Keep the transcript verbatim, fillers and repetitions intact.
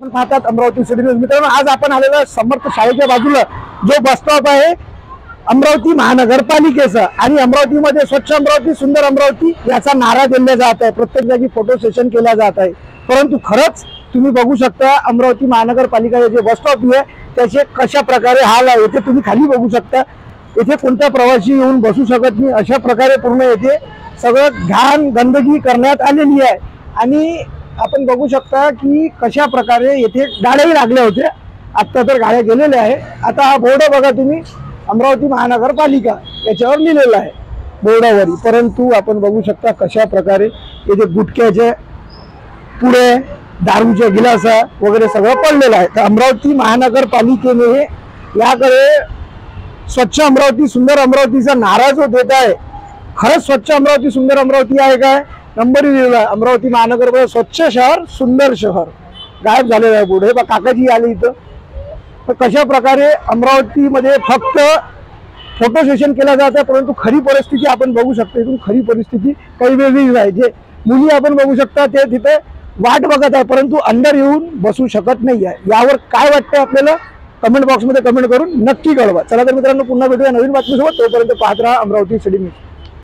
पाहतात Amravati city news. मित्रांनो, आज आपण आलेलो समर्थ शाळेच्या बाजूला जो बस स्टॉप आहे अमरावती महानगरपालिकेचा, आणि अमरावतीमध्ये स्वच्छ अमरावती सुंदर अमरावती याचा नारा दिला जात आहे। प्रत्येक जागी फोटो सेशन केला जात आहे, परंतु खरंच तुम्ही बघू शकता अमरावती महानगरपालिका जे बस स्टॉप आहे त्याचे कशा प्रकारे हाल आहे। इथे तुम्ही खाली बघू शकता, इथे कोणता प्रवासी येऊन बसू शकत नाही, अशा प्रकारे पूर्ण येथे सगळं घाण गंदगी करण्यात आलेली आहे। आणि आपण बघू शकता की कशा प्रकारे येथे गाड्याही लागल्या होत्या, आता तर गाड्या गेलेल्या आहे। आता हा बोर्ड बघा तुम्ही, अमरावती महानगरपालिका याच्यावर लिहिलेला आहे बोर्डावरी, परंतु आपण बघू शकता कशा प्रकारे येथे गुटख्याचे पुढे दारूचे गिलासा वगैरे सगळं पडलेलं आहे। तर अमरावती महानगरपालिकेने याकडे स्वच्छ अमरावती सुंदर अमरावतीचा नारा जो देत आहे, खरंच स्वच्छ अमरावती सुंदर अमरावती आहे काय? नंबर लिहिलेला आहे अमरावती महानगरपालिका स्वच्छ शहर सुंदर शहर, गायब झालेला आहे बोर्ड। हे बघा काकाजी आले इथं। तर कशा प्रकारे अमरावतीमध्ये फक्त फोटो सेशन केला जात आहे, परंतु खरी परिस्थिती आपण बघू शकतो। इथून खरी परिस्थिती काही वेगळीच आहे। जे मुली आपण बघू शकता ते तिथे वाट बघत आहे, परंतु अंदर येऊन बसू शकत नाही आहे। यावर काय वाटतं आपल्याला कमेंट बॉक्समध्ये कमेंट करून नक्की कळवा। चला तर मित्रांनो, पुन्हा भेटूया नवीन बातमीसोबत, तोपर्यंत पाहत राहा अमरावती सिटी न्यूज।